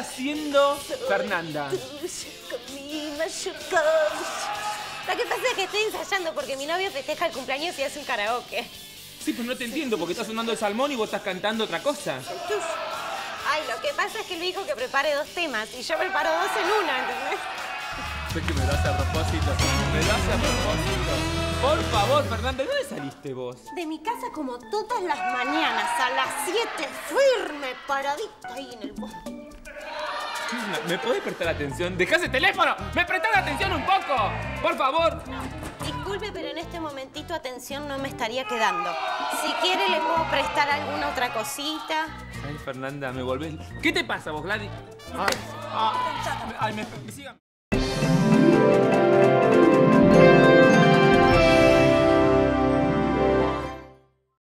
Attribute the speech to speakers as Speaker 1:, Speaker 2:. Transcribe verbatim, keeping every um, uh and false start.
Speaker 1: haciendo Fernanda?
Speaker 2: Lo que pasa es que estoy ensayando porque mi novio festeja el cumpleaños y hace un karaoke.
Speaker 1: Sí, pues no te entiendo porque está sonando el salmón y vos estás cantando otra cosa.
Speaker 2: Ay, lo que pasa es que él me dijo que prepare dos temas y yo preparo dos en una, ¿entendés?
Speaker 1: Sé que me lo hace a propósito. Me lo hace a propósito. Por favor, Fernanda, ¿de dónde saliste vos?
Speaker 2: De mi casa como todas las mañanas, a las siete, firme, paradita ahí en el bosque.
Speaker 1: ¿Me podés prestar atención? ¡Dejá ese teléfono! ¿Me prestás atención un poco? ¡Por favor!
Speaker 2: Disculpe, pero en este momentito atención no me estaría quedando. Si quiere, le puedo prestar alguna otra cosita.
Speaker 1: Ay, Fernanda, me volvés... ¿Qué te pasa vos, Gladys? Ay, ay, ay me, me sigan...